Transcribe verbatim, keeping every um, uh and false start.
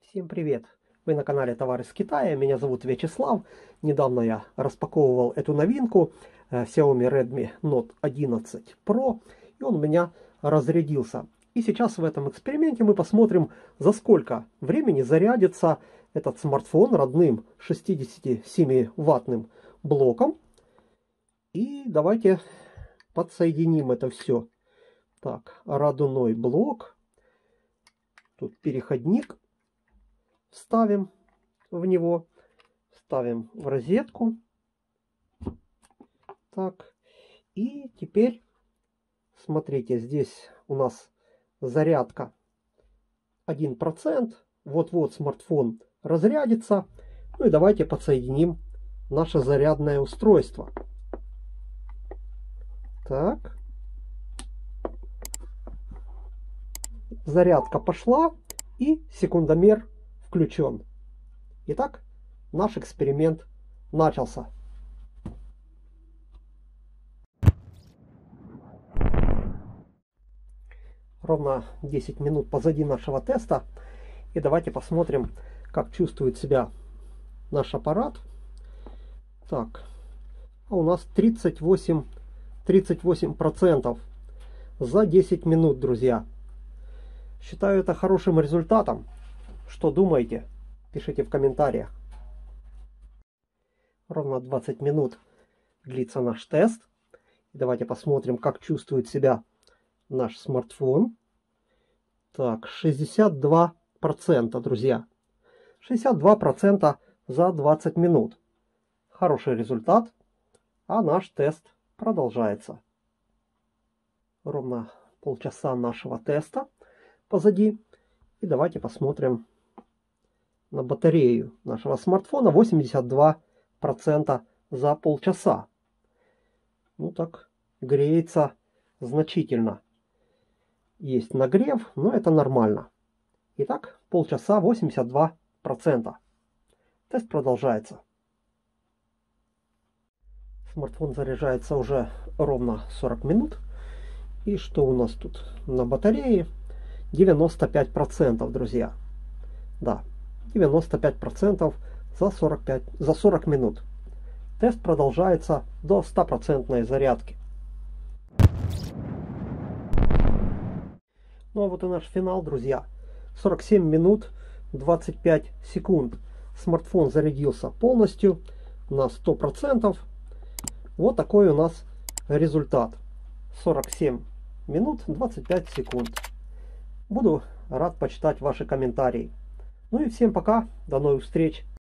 Всем привет! Вы на канале Товары с Китая. Меня зовут Вячеслав. Недавно я распаковывал эту новинку э, Xiaomi Redmi Note одиннадцать Pro, и он у меня разрядился. И сейчас в этом эксперименте мы посмотрим, за сколько времени зарядится этот смартфон родным шестидесятисемиваттным блоком. И давайте подсоединим это все. Так, родной блок. Тут переходник. Ставим в него, ставим в розетку. Так, и теперь, смотрите, здесь у нас зарядка один процент. Вот-вот смартфон разрядится. Ну и давайте подсоединим наше зарядное устройство. Так. Зарядка пошла, и секундомер включен. Итак, наш эксперимент начался. Ровно десять минут позади нашего теста. И давайте посмотрим, как чувствует себя наш аппарат. Так, а у нас тридцать восемь процентов за десять минут, друзья. Считаю это хорошим результатом. Что думаете? Пишите в комментариях. Ровно двадцать минут длится наш тест. Давайте посмотрим, как чувствует себя наш смартфон. Так, шестьдесят два процента, друзья. шестьдесят два процента за двадцать минут. Хороший результат. А наш тест продолжается. Ровно полчаса нашего теста позади. И давайте посмотрим на батарею нашего смартфона. восемьдесят два процента за полчаса. Ну так, греется значительно. Есть нагрев, но это нормально. Итак, полчаса, восемьдесят два процента. Тест продолжается. Смартфон заряжается уже ровно сорок минут. И что у нас тут на батарее? девяносто пять процентов, друзья. Да, девяносто пять процентов за сорок пять, за сорок минут. Тест продолжается до стопроцентной зарядки. Ну а вот и наш финал, друзья. сорок семь минут двадцать пять секунд. Смартфон зарядился полностью на сто процентов. Вот такой у нас результат. сорок семь минут двадцать пять секунд. Буду рад почитать ваши комментарии. Ну и всем пока. До новых встреч.